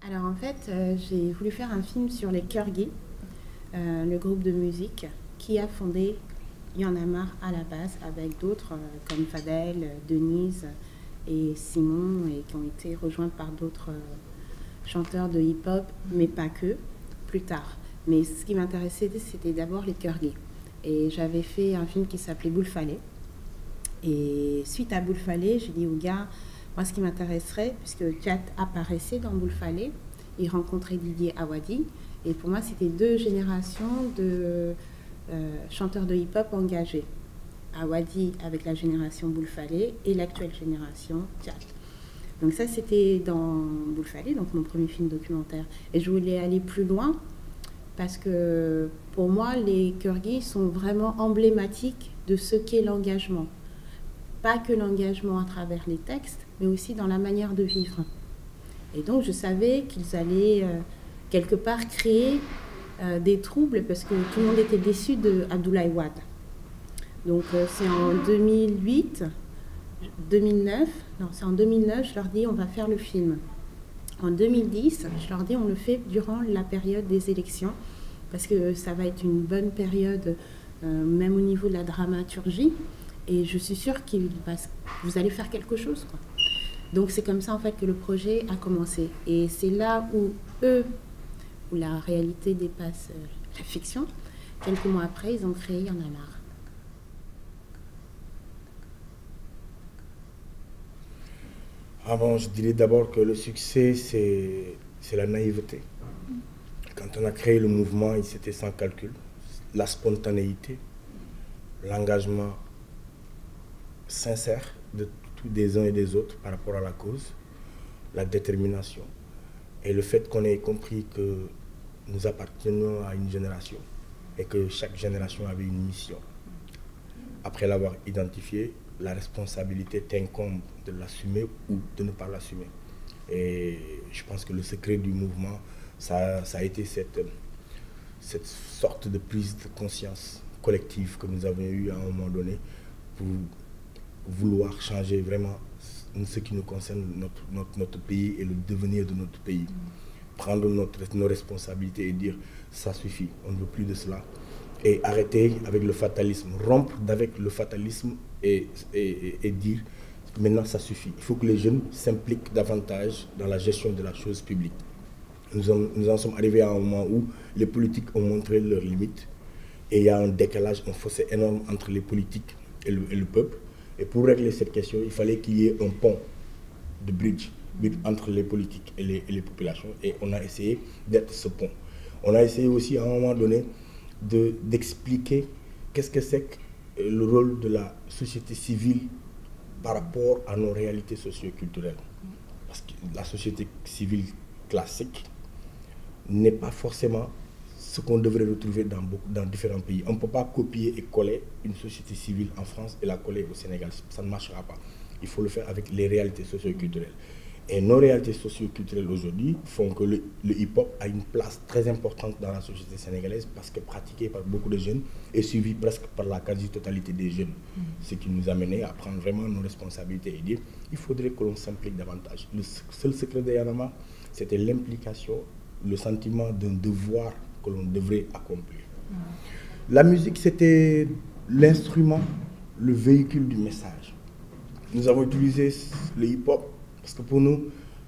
Alors en fait, j'ai voulu faire un film sur les chœurs gays, le groupe de musique qui a fondé Y'en a marre à la base avec d'autres comme Fadel, Denise et Simon et qui ont été rejoints par d'autres chanteurs de hip-hop, mais pas que, plus tard. Mais ce qui m'intéressait, c'était d'abord les chœurs gays. Et j'avais fait un film qui s'appelait Boule Fallet. Et suite à Boule Fallet, j'ai dit aux gars, moi ce qui m'intéresserait, puisque Thiat apparaissait dans Boule Fallet, il rencontrait Didier Awadi. Et pour moi, c'était deux générations de chanteurs de hip-hop engagés. Awadi avec la génération Boule Fallet et l'actuelle génération Thiat. Donc ça, c'était dans Boule Fallet, donc mon premier film documentaire. Et je voulais aller plus loin parce que pour moi, les chœurs gays sont vraiment emblématiques de ce qu'est l'engagement. Pas que l'engagement à travers les textes, mais aussi dans la manière de vivre. Et donc je savais qu'ils allaient quelque part créer des troubles parce que tout le monde était déçu de Abdoulaye Wade. Donc c'est en 2008, 2009, non c'est en 2009, je leur dis on va faire le film. En 2010, je leur dis on le fait durant la période des élections parce que ça va être une bonne période même au niveau de la dramaturgie et je suis sûre que vous allez faire quelque chose, quoi. Donc c'est comme ça en fait que le projet a commencé et c'est là où où la réalité dépasse la fiction. Quelques mois après, ils ont créé Y'en a marre. Ah bon, je dirais d'abord que le succès, c'est la naïveté. Quand on a créé le mouvement, c'était sans calcul. La spontanéité, l'engagement sincère de tous des uns et des autres par rapport à la cause, la détermination et le fait qu'on ait compris que nous appartenons à une génération et que chaque génération avait une mission. Après l'avoir identifié, la responsabilité t'incombe de l'assumer ou de ne pas l'assumer. Et je pense que le secret du mouvement, ça a été cette sorte de prise de conscience collective que nous avons eue à un moment donné pour vouloir changer vraiment ce qui nous concerne, notre pays et le devenir de notre pays. Prendre nos responsabilités et dire ça suffit, on ne veut plus de cela. Et arrêter avec le fatalisme, rompre avec le fatalisme et dire maintenant ça suffit. Il faut que les jeunes s'impliquent davantage dans la gestion de la chose publique. Nous en sommes arrivés à un moment où les politiques ont montré leurs limites et il y a un décalage, un fossé énorme entre les politiques et le peuple. Et pour régler cette question, il fallait qu'il y ait un pont de bridge entre les politiques et les populations. Et on a essayé d'être ce pont. On a essayé aussi à un moment donné d'expliquer qu'est-ce que c'est que le rôle de la société civile par rapport à nos réalités socio-culturelles. Parce que la société civile classique n'est pas forcément ce qu'on devrait retrouver dans différents pays. On ne peut pas copier et coller une société civile en France et la coller au Sénégal. Ça ne marchera pas. Il faut le faire avec les réalités socio-culturelles. Et nos réalités socio-culturelles aujourd'hui font que le hip-hop a une place très importante dans la société sénégalaise parce que pratiqué par beaucoup de jeunes et suivi presque par la quasi-totalité des jeunes. Ce qui nous a mené à prendre vraiment nos responsabilités et dire il faudrait que l'on s'implique davantage. Le seul secret de Y'en a marre, c'était l'implication, le sentiment d'un devoir que l'on devrait accomplir. La musique, c'était l'instrument, le véhicule du message. Nous avons utilisé le hip-hop parce que pour nous,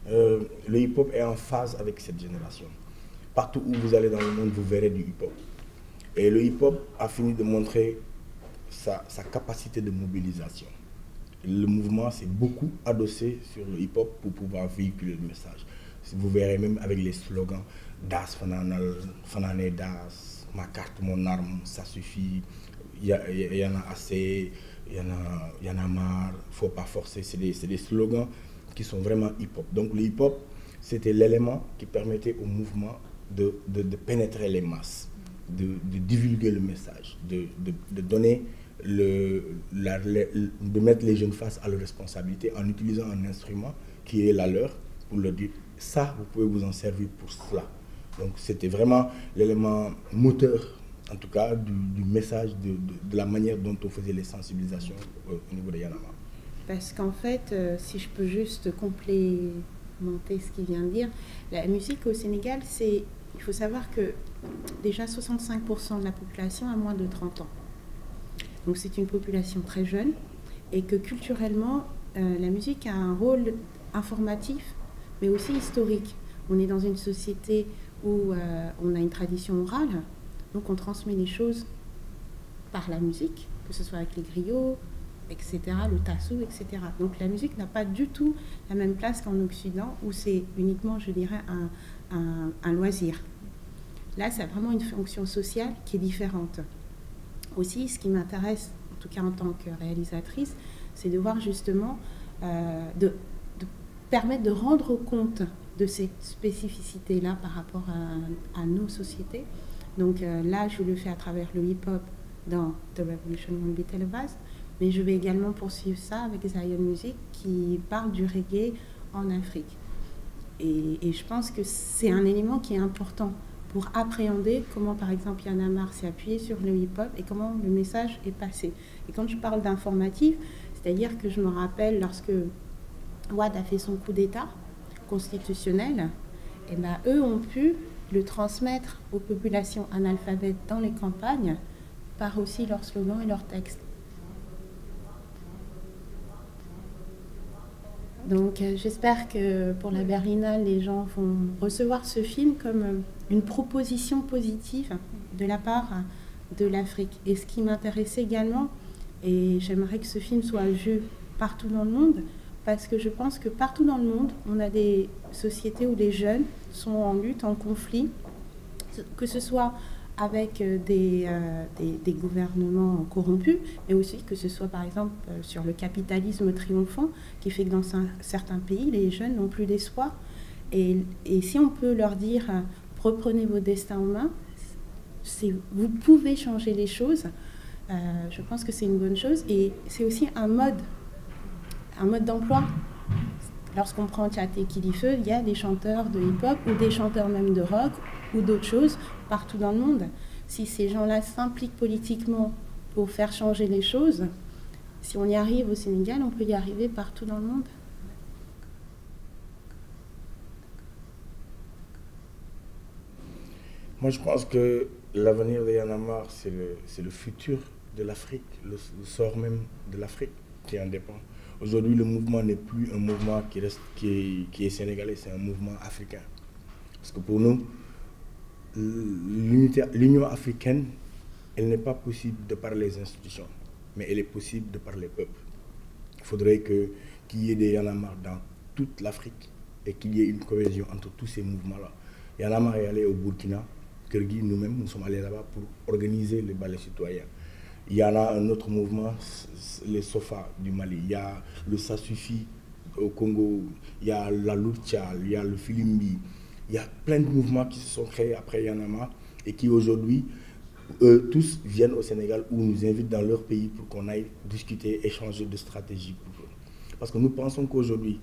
le hip-hop est en phase avec cette génération. Partout où vous allez dans le monde, vous verrez du hip-hop. Et le hip-hop a fini de montrer sa capacité de mobilisation. Le mouvement s'est beaucoup adossé sur le hip-hop pour pouvoir véhiculer le message. Vous verrez même avec les slogans Das Fananal, Fanané Das, ma carte, mon arme, ça suffit, il y en a assez, il y en a marre, il ne faut pas forcer. C'est des slogans qui sont vraiment hip-hop. Donc le hip-hop, c'était l'élément qui permettait au mouvement de pénétrer les masses, de divulguer le message, de donner de mettre les jeunes face à leurs responsabilités en utilisant un instrument qui est la leur pour leur dire ça, vous pouvez vous en servir pour cela. Donc c'était vraiment l'élément moteur, en tout cas, du message, de la manière dont on faisait les sensibilisations au niveau de Y'en a marre. Parce qu'en fait, si je peux juste commenter ce qu'il vient de dire. La musique au Sénégal, il faut savoir que déjà 65% de la population a moins de 30 ans. Donc c'est une population très jeune et que culturellement, la musique a un rôle informatif, mais aussi historique. On est dans une société où on a une tradition orale, donc on transmet les choses par la musique, que ce soit avec les griots, etc., le tassou, etc. Donc la musique n'a pas du tout la même place qu'en Occident, où c'est uniquement, je dirais, un loisir. Là, ça a vraiment une fonction sociale qui est différente. Aussi, ce qui m'intéresse, en tout cas en tant que réalisatrice, c'est de voir justement, de permettre de rendre compte de ces spécificités-là par rapport à nos sociétés. Donc là, je le fais à travers le hip-hop dans The Revolution Won't Be Televised, mais je vais également poursuivre ça avec Zion Music qui parle du reggae en Afrique. Et je pense que c'est un élément qui est important pour appréhender comment, par exemple, Y'en a marre s'est appuyé sur le hip-hop et comment le message est passé. Et quand je parle d'informatif, c'est-à-dire que je me rappelle lorsque Wade a fait son coup d'État constitutionnel, et ben, eux ont pu le transmettre aux populations analphabètes dans les campagnes par aussi leurs slogans et leurs textes. Donc j'espère que pour la Berlinale, les gens vont recevoir ce film comme une proposition positive de la part de l'Afrique. Et ce qui m'intéressait également, et j'aimerais que ce film soit vu partout dans le monde, parce que je pense que partout dans le monde, on a des sociétés où les jeunes sont en lutte, en conflit, que ce soit avec des gouvernements corrompus, mais aussi que ce soit par exemple sur le capitalisme triomphant, qui fait que dans certains pays, les jeunes n'ont plus d'espoir. Et si on peut leur dire, reprenez vos destins en main, vous pouvez changer les choses, je pense que c'est une bonne chose. Et c'est aussi un mode d'emploi. Lorsqu'on prend Tchaté Kilifeu, il y a des chanteurs de hip-hop ou des chanteurs même de rock ou d'autres choses partout dans le monde. Si ces gens-là s'impliquent politiquement pour faire changer les choses, si on y arrive au Sénégal, on peut y arriver partout dans le monde. Moi, je pense que l'avenir de Y'en a marre, c'est le futur de l'Afrique, le sort même de l'Afrique qui en dépend. Aujourd'hui, le mouvement n'est plus un mouvement qui est sénégalais, c'est un mouvement africain. Parce que pour nous, l'Union africaine, elle n'est pas possible de par les institutions, mais elle est possible de par les peuples. Il faudrait qu'il y ait des Y'en a marre dans toute l'Afrique et qu'il y ait une cohésion entre tous ces mouvements-là. Y'en a marre est allé au Burkina, Kyrgyz, nous-mêmes, nous sommes allés là-bas pour organiser les ballets citoyens. Il y en a un autre mouvement, les SOFA du Mali, il y a le Ça Suffit au Congo, il y a la Lucha, il y a le Filimbi, il y a plein de mouvements qui se sont créés après Y'en a marre et qui aujourd'hui, eux tous viennent au Sénégal ou nous invitent dans leur pays pour qu'on aille discuter, échanger de stratégies pour eux. Parce que nous pensons qu'aujourd'hui,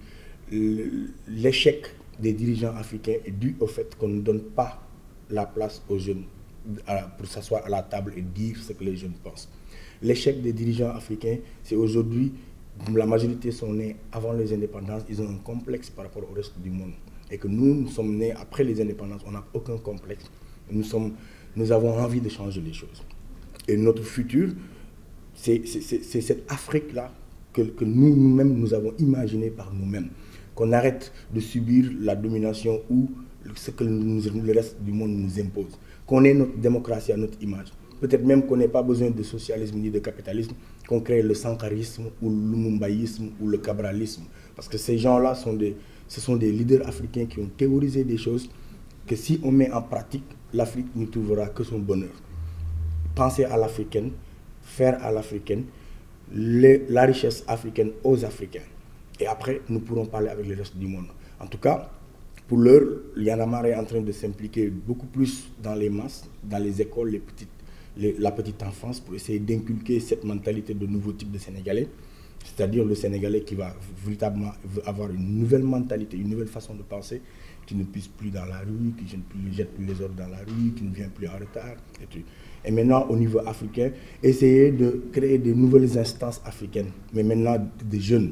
l'échec des dirigeants africains est dû au fait qu'on ne donne pas la place aux jeunes pour s'asseoir à la table et dire ce que les jeunes pensent. L'échec des dirigeants africains, c'est aujourd'hui, la majorité sont nés avant les indépendances, ils ont un complexe par rapport au reste du monde. Et que nous sommes nés après les indépendances, on n'a aucun complexe. Nous avons envie de changer les choses. Et notre futur, c'est cette Afrique-là que nous-mêmes, nous avons imaginé par nous-mêmes. Qu'on arrête de subir la domination ou ce que le reste du monde nous impose. Qu'on ait notre démocratie à notre image. Peut-être même qu'on n'ait pas besoin de socialisme ni de capitalisme, qu'on crée le sankarisme ou le lumumbaïsme ou le cabralisme. Parce que ces gens-là, ce sont des leaders africains qui ont théorisé des choses que si on met en pratique, l'Afrique ne trouvera que son bonheur. Penser à l'africaine, faire à l'africaine, la richesse africaine aux Africains. Et après, nous pourrons parler avec le reste du monde. En tout cas, pour l'heure, Y'en a marre est en train de s'impliquer beaucoup plus dans les masses, dans les écoles, la petite enfance, pour essayer d'inculquer cette mentalité de nouveau type de Sénégalais. C'est-à-dire le Sénégalais qui va véritablement avoir une nouvelle mentalité, une nouvelle façon de penser, qui ne pisse plus dans la rue, qui ne jette plus les ordres dans la rue, qui ne vient plus en retard. Et maintenant, au niveau africain, essayer de créer de nouvelles instances africaines, mais maintenant des jeunes,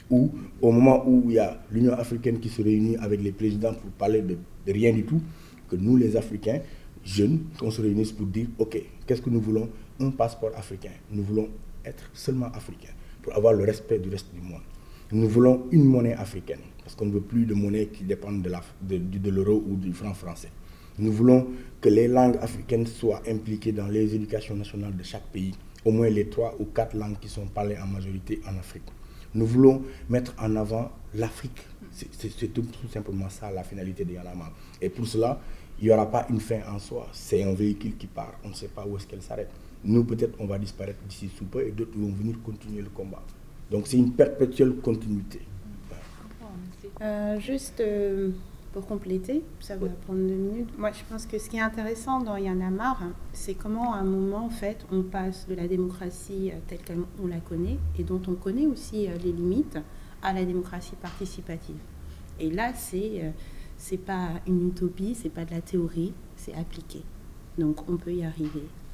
Ou au moment où il y a l'Union africaine qui se réunit avec les présidents pour parler de rien du tout, que nous les Africains, jeunes, qu'on se réunisse pour dire, ok, qu'est-ce que nous voulons? Un passeport africain. Nous voulons être seulement africains pour avoir le respect du reste du monde. Nous voulons une monnaie africaine, parce qu'on ne veut plus de monnaie qui dépendent de l'euro ou du franc français. Nous voulons que les langues africaines soient impliquées dans les éducations nationales de chaque pays, au moins les 3 ou 4 langues qui sont parlées en majorité en Afrique. Nous voulons mettre en avant l'Afrique. C'est tout simplement ça la finalité de Y'en a marre. Et pour cela, il n'y aura pas une fin en soi. C'est un véhicule qui part. On ne sait pas où est-ce qu'elle s'arrête. Nous, peut-être, on va disparaître d'ici sous peu et d'autres vont venir continuer le combat. Donc, c'est une perpétuelle continuité. Juste pour compléter, ça va prendre 2 minutes. Moi, je pense que ce qui est intéressant dans Y'en a marre, c'est comment à un moment, en fait, on passe de la démocratie telle qu'on la connaît et dont on connaît aussi les limites à la démocratie participative. Et là, c'est pas une utopie, c'est pas de la théorie, c'est appliqué. Donc, on peut y arriver.